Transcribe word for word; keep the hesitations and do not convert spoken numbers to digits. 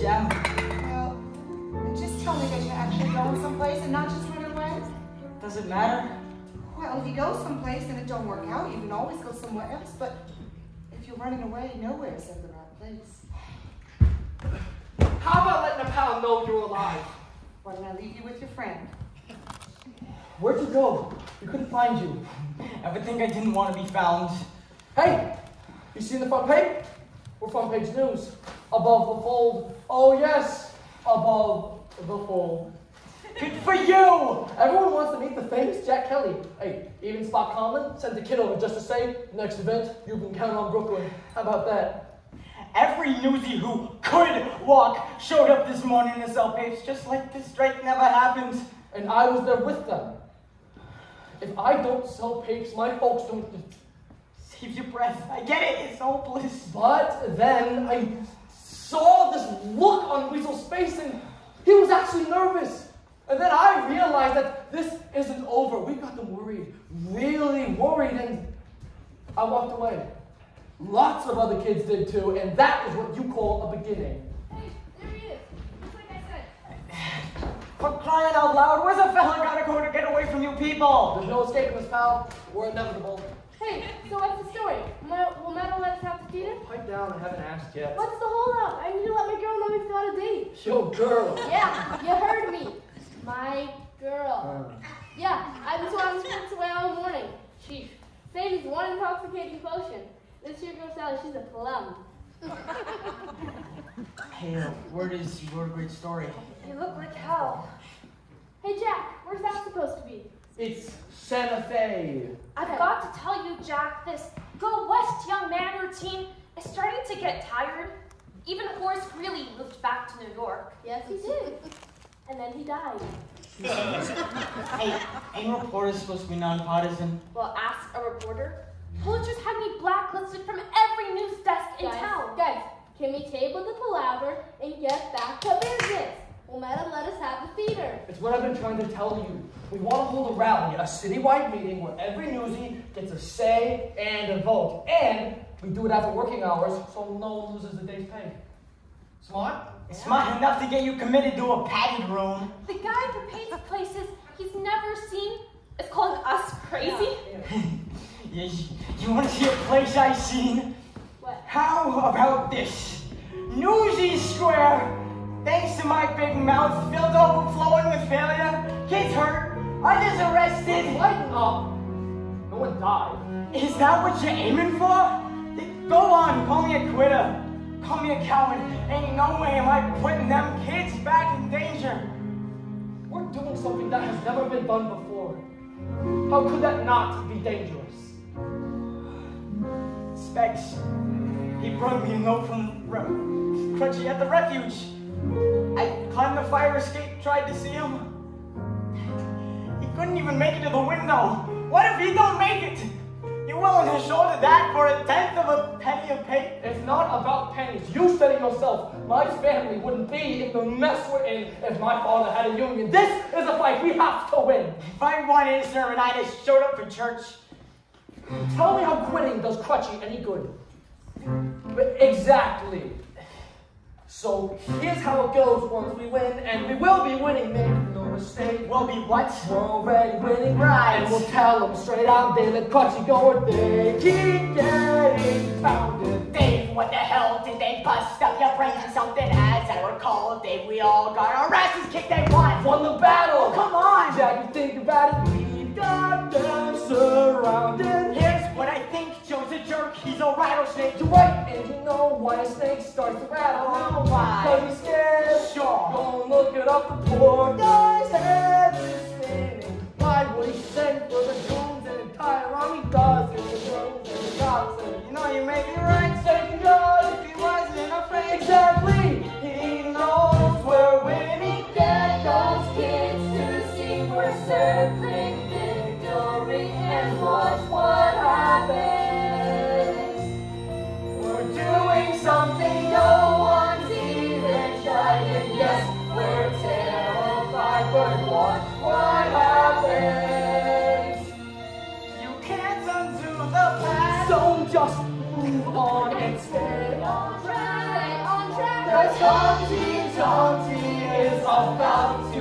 Jem. Well, just tell me that you're actually going someplace and not just running away. Does it matter? Well, if you go someplace and it don't work out, you can always go somewhere else. But if you're running away, nowhere is the right place. How about letting a pal know you're alive? Why don't I leave you with your friend? Where'd you go? We couldn't find you. Ever think I didn't want to be found? Hey, you seen the front page? We're front page news. Above the fold. Oh yes, above the fold. Good for you! Everyone wants to meet the famous Jack Kelly. Hey, even Spot Conlon sent the kid over just to say, next event, you can count on Brooklyn. How about that? Every newsie who could walk showed up this morning to sell papes just like the strike never happened. And I was there with them. If I don't sell papes, my folks don't... Save your breath. I get it. It's hopeless. But then I saw this look on Weasel's face and he was actually nervous. And then I realized that this isn't over. We got them worried, really worried, and I walked away. Lots of other kids did too, and that is what you call a beginning. Hey, there he is. Just like I said. For crying out loud, where's a fella gotta go to get away from you people? There's no escaping this, pal. We're inevitable. Hey, so what's the story? Ma- will Meadow let us have the theater? Pipe down, I haven't asked yet. What's the holdup? I need to let my girl know we've got a date. Yo, girl. Yeah, you heard me. My girl. Uh. Yeah, I've been swatting spirits away all morning. Chief, Sadie's one intoxicating potion. This here girl Sally, she's a plum. Hey, uh, word is you wrote a great story. You look like hell. Hey Jack, where's that supposed to be? It's Santa Fe. I've got to tell you, Jack, this go west young man routine is starting to get tired. Even Horace Greeley moved back to New York. Yes, he did. And then he died. Hey, ain't reporters supposed to be nonpartisan? Well, ask a reporter. Poachers have me blacklisted from every news desk in guys, town. Guys, can we table the palaver and get back to business? Will Madam let us have the theater? It's what I've been trying to tell you. We want to hold a rally, a citywide meeting where every newsie gets a say and a vote. And we do it after working hours so no one loses a day's pay. Smart? Yeah. Smart enough to get you committed to a padded room. The guy who paints places he's never seen is calling us crazy. Yeah, yeah. Yeah, you, you want to see a place I seen? What? How about this? Newsy Square. Thanks to my big mouth filled overflowing with failure, kids hurt, others arrested. Lighten up. No one died. Is that what you're aiming for? Go on, call me a quitter. Call me a coward. Ain't no way am I putting them kids back in danger. We're doing something that has never been done before. How could that not be dangerous? Specs, he brought me a note from Re- Crutchy at the refuge. I climbed the fire escape, tried to see him. He couldn't even make it to the window. What if he don't make it? You willing to shoulder that for a tenth of a penny of pay? It's not about pennies. You said it yourself. My family wouldn't be in the mess we're in if my father had a union. This is a fight we have to win. If I wanted to serve and I just showed up for church. Tell me how quitting does Crutchy any good. But exactly. So here's how it goes once we win, and we will be winning, make no mistake. We'll be what? We're already winning, Right. And we'll tell them straight out, they let Crutchy go or they keep getting pounded. Dave, what the hell did they bust up your brains or something? As I recall, Dave, we all got our asses kicked, they won. Won the battle! Come on! Jack, you think about it, we've got them surrounded. Here's what I think, Joe's a jerk, he's a rattlesnake. You're right, and you know why a snake starts to rattle. Oh, why? Cause he's scared. Sure. Go and look it up, the poor guy's head is spinning. Why would he send for the goons and entire army does it? The drones and the cops and You know, you may be right, Satan God. if he wasn't afraid. Exactly, he knows we're winning. Get those kids to see we're circling victory and watch what happens. We're doing something no one's even trying. Yes, we're terrified, but watch what happens. You can't undo the past. So just move on and stay on track. Stay on track. Stay Cause Humpty Dumpty is about